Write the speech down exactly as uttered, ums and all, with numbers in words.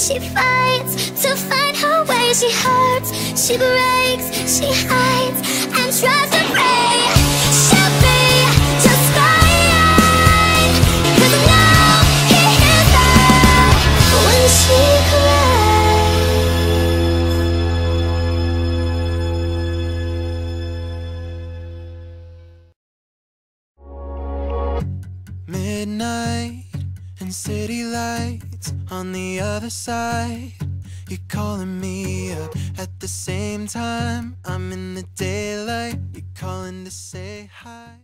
she fights to find her way. She hurts, she breaks, she hides and tries to break. She'll be just fine, 'cause now he hears her when she cries. Midnight and city lights on the other side. You're calling me up at the same time. I'm in the daylight. You're calling to say hi.